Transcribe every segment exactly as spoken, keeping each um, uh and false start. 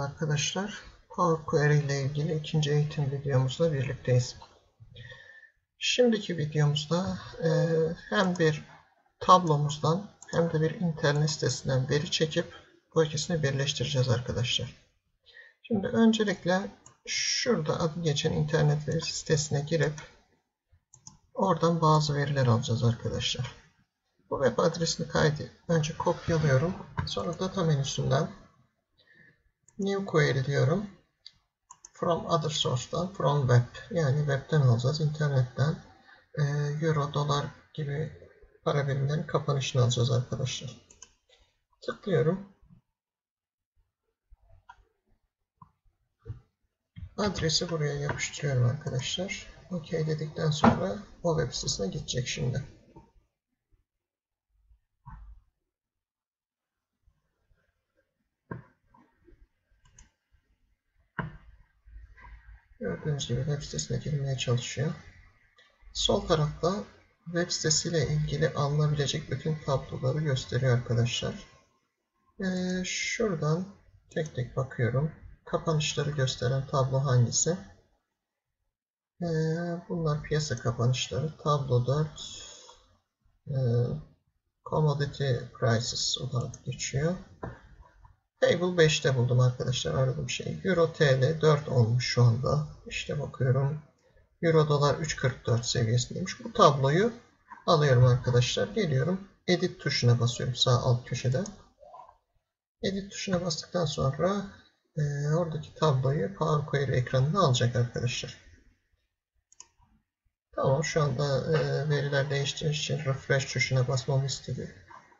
arkadaşlar. Power Query ile ilgili ikinci eğitim videomuzla birlikteyiz. Şimdiki videomuzda e, hem bir tablomuzdan hem de bir internet sitesinden veri çekip bu ikisini birleştireceğiz arkadaşlar. Şimdi öncelikle şurada adı geçen internet veri sitesine girip oradan bazı veriler alacağız arkadaşlar. Bu web adresini kaydı. Önce kopyalıyorum. Sonra data menüsünden New Query diyorum. From other source'dan, from web. Yani web'ten alacağız, internetten. E, Euro, dolar gibi para birimlerinin kapanışını alacağız arkadaşlar. Tıklıyorum. Adresi buraya yapıştırıyorum arkadaşlar. OK dedikten sonra o web sitesine gidecek şimdi. Gördüğünüz gibi web sitesine girmeye çalışıyor. Sol tarafta web sitesiyle ilgili alınabilecek bütün tabloları gösteriyor arkadaşlar. Ee, şuradan tek tek bakıyorum. Kapanışları gösteren tablo hangisi? Ee, bunlar piyasa kapanışları. Tablo dört e, Commodity Prices olarak geçiyor. Table beşte buldum arkadaşlar aradığım şey. Euro T L dört olmuş şu anda. İşte bakıyorum. Euro dolar üç kırk dört seviyesindeymiş. Bu tabloyu alıyorum arkadaşlar. Geliyorum. Edit tuşuna basıyorum sağ alt köşede. Edit tuşuna bastıktan sonra e, oradaki tabloyu Power Query ekranına alacak arkadaşlar. Tamam, şu anda e, veriler değiştiği için refresh tuşuna basmamı istedi.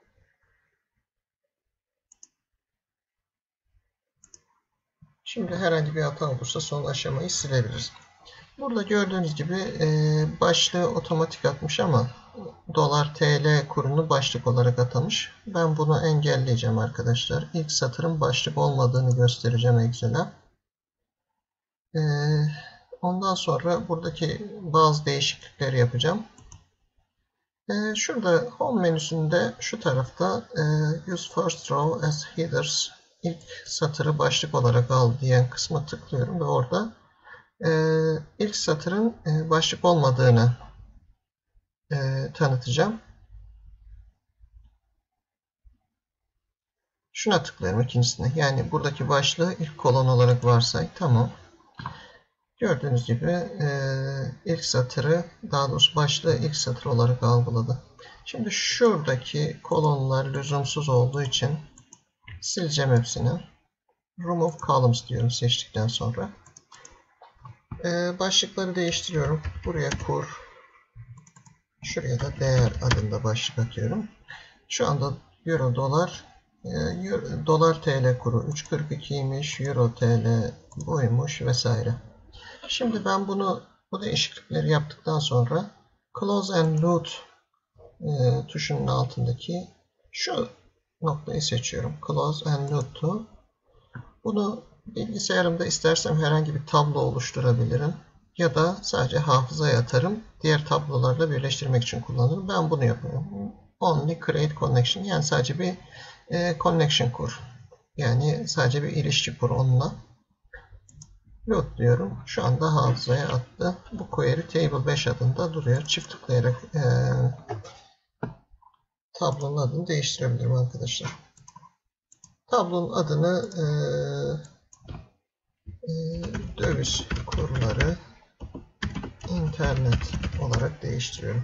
Şimdi herhangi bir hata olursa son aşamayı silebiliriz. Burada gördüğünüz gibi e, başlığı otomatik atmış ama dolar T L kurunu başlık olarak atamış. Ben bunu engelleyeceğim arkadaşlar. İlk satırın başlık olmadığını göstereceğim Excel'e. E, ondan sonra buradaki bazı değişiklikleri yapacağım. E, şurada Home menüsünde şu tarafta e, Use First Row as Headers, ilk satırı başlık olarak al diyen kısma tıklıyorum ve orada Ee, ilk satırın e, başlık olmadığını e, tanıtacağım. Şuna tıklıyorum ikincisine. Yani buradaki başlığı ilk kolon olarak varsay. Tamam. Gördüğünüz gibi e, ilk satırı, daha doğrusu başlığı ilk satır olarak algıladı. Şimdi şuradaki kolonlar lüzumsuz olduğu için sileceğim hepsini. Remove columns diyorum seçtikten sonra. E, başlıkları değiştiriyorum. Buraya kur, şuraya da değer adında başlık atıyorum. Şu anda Euro dolar Euro, dolar T L kuru üç kırk ikiymiş, Euro T L buymuş vesaire. Şimdi ben bunu bu değişiklikleri yaptıktan sonra Close and Load e, tuşunun altındaki şu noktayı seçiyorum. Close and Load to. Bunu bilgisayarımda istersem herhangi bir tablo oluşturabilirim. Ya da sadece hafızaya atarım. Diğer tablolarla birleştirmek için kullanırım. Ben bunu yapıyorum. Only create connection. Yani sadece bir e, connection kur. Yani sadece bir ilişki kur onunla. Load diyorum. Şu anda hafızaya attı. Bu query table beş adında duruyor. Çift tıklayarak e, tablonun adını değiştirebilirim arkadaşlar. Tablonun adını e, e, döviz kurları internet olarak değiştiriyorum.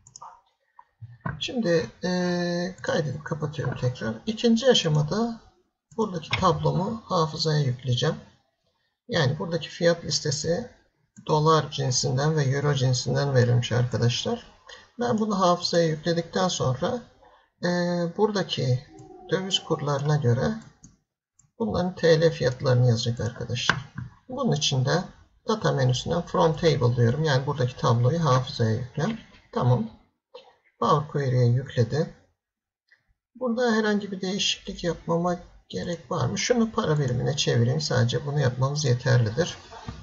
Şimdi e, kaydedip kapatıyorum tekrar. İkinci aşamada buradaki tablomu hafızaya yükleyeceğim. Yani buradaki fiyat listesi dolar cinsinden ve euro cinsinden verilmiş arkadaşlar. Ben bunu hafızaya yükledikten sonra e, buradaki döviz kurlarına göre bunların T L fiyatlarını yazacak arkadaşlar. Bunun için de data menüsünden from table diyorum. Yani buradaki tabloyu hafızaya yükle. Tamam. Power Query'ye yükledi. Burada herhangi bir değişiklik yapmama gerek var mı? Şunu para birimine çevireyim. Sadece bunu yapmamız yeterlidir.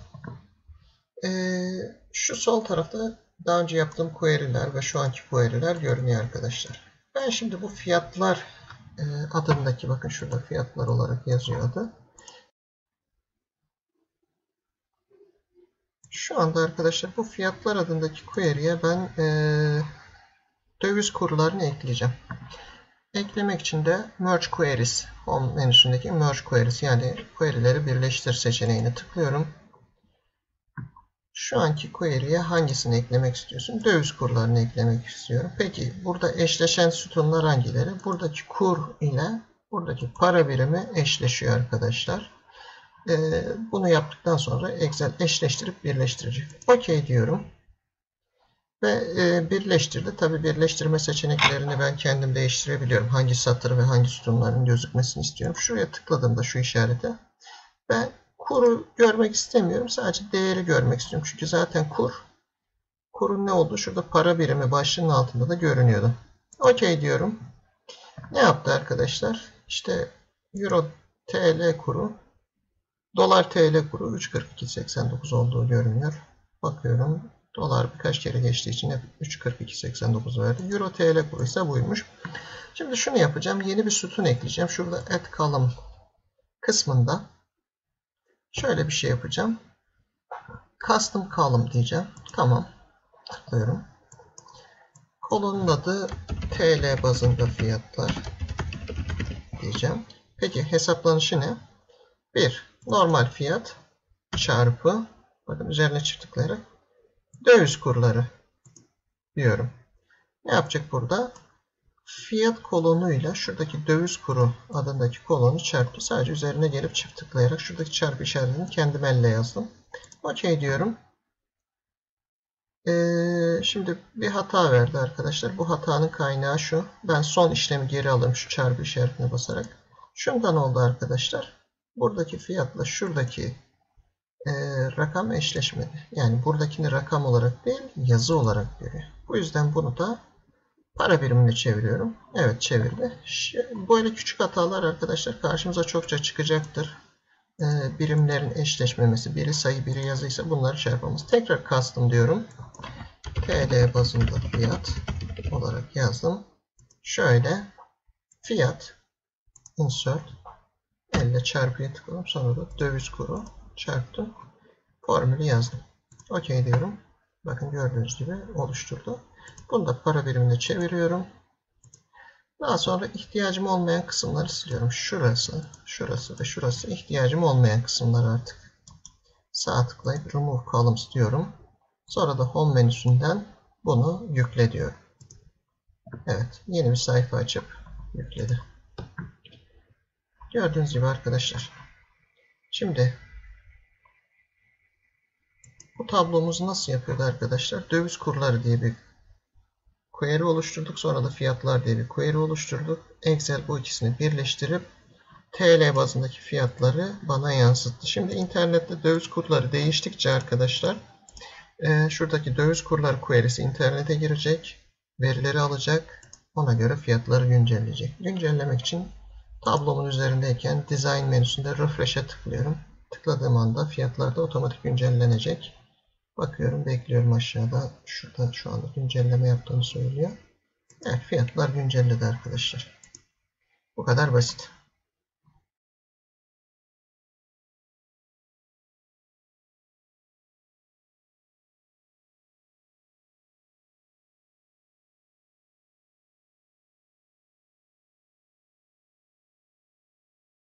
Ee, şu sol tarafta daha önce yaptığım query'ler ve şu anki query'ler görünüyor arkadaşlar. Ben şimdi bu fiyatlar e, adındaki, bakın şurada fiyatlar olarak yazıyor adı. Şu anda arkadaşlar bu fiyatlar adındaki query'e ben ee, döviz kurlarını ekleyeceğim. Eklemek için de Merge Queries Home menüsündeki Merge Queries yani query'leri birleştir seçeneğine tıklıyorum. Şu anki query'e hangisini eklemek istiyorsun? Döviz kurlarını eklemek istiyorum. Peki burada eşleşen sütunlar hangileri? Buradaki kur ile buradaki para birimi eşleşiyor arkadaşlar. Ee, bunu yaptıktan sonra Excel eşleştirip birleştirecek. OK diyorum. Ve e, birleştirdi. Tabi birleştirme seçeneklerini ben kendim değiştirebiliyorum. Hangi satır ve hangi sütunların gözükmesini istiyorum. Şuraya tıkladığımda şu işarete ben kuru görmek istemiyorum. Sadece değeri görmek istiyorum. Çünkü zaten kur kurun ne olduğu şurada para birimi başlığının altında da görünüyordu. OK diyorum. Ne yaptı arkadaşlar? İşte Euro T L kuru Dolar T L kuru üç kırk iki seksen dokuz olduğu görünüyor. Bakıyorum. Dolar birkaç kere geçtiği için hep üç kırk iki seksen dokuz verdi. Euro T L kuru ise buymuş. Şimdi şunu yapacağım. Yeni bir sütun ekleyeceğim. Şurada add column kısmında şöyle bir şey yapacağım. Custom column diyeceğim. Tamam. Tıklıyorum. Kolonun adı T L bazında fiyatlar diyeceğim. Peki hesaplanışı ne? bir. Normal fiyat çarpı bakın üzerine çift tıklayarak döviz kurları diyorum. Ne yapacak burada? Fiyat kolonuyla şuradaki döviz kuru adındaki kolonu çarptı. Sadece üzerine gelip çift tıklayarak şuradaki çarpı işaretini kendim elle yazdım. OK diyorum. Ee, şimdi bir hata verdi arkadaşlar. Bu hatanın kaynağı şu. Ben son işlemi geri alırım şu çarpı işaretine basarak. Şundan oldu arkadaşlar. Buradaki fiyatla şuradaki e, rakam eşleşmedi. Yani buradakini rakam olarak değil yazı olarak görüyor. Bu yüzden bunu da para birimine çeviriyorum. Evet çevirdi. Böyle küçük hatalar arkadaşlar karşımıza çokça çıkacaktır. E, birimlerin eşleşmemesi, biri sayı biri yazıysa bunları çarpmamız. Tekrar custom diyorum. T L bazında fiyat olarak yazdım. Şöyle fiyat insert elle çarpıya tıkladım. Sonra da döviz kuru çarptım. Formülü yazdım. OK diyorum. Bakın gördüğünüz gibi oluşturdu. Bunu da para birimine çeviriyorum. Daha sonra ihtiyacım olmayan kısımları siliyorum. Şurası, şurası ve şurası ihtiyacım olmayan kısımlar artık. Sağ tıklayıp remove columns diyorum. Sonra da home menüsünden bunu yükle diyorum. Evet, yeni bir sayfa açıp yükledi. Gördüğünüz gibi arkadaşlar. Şimdi bu tablomuzu nasıl yapıyordu arkadaşlar? Döviz kurları diye bir query oluşturduk. Sonra da fiyatlar diye bir query oluşturduk. Excel bu ikisini birleştirip T L bazındaki fiyatları bana yansıttı. Şimdi internette döviz kurları değiştikçe arkadaşlar e, şuradaki döviz kurları query'si internete girecek. Verileri alacak. Ona göre fiyatları güncelleyecek. Güncellemek için tablomun üzerindeyken Design menüsünde Refresh'e tıklıyorum. Tıkladığım anda fiyatlar da otomatik güncellenecek. Bakıyorum, bekliyorum aşağıda. Şurada şu anda güncelleme yaptığını söylüyor. Evet, fiyatlar güncelledi arkadaşlar. Bu kadar basit.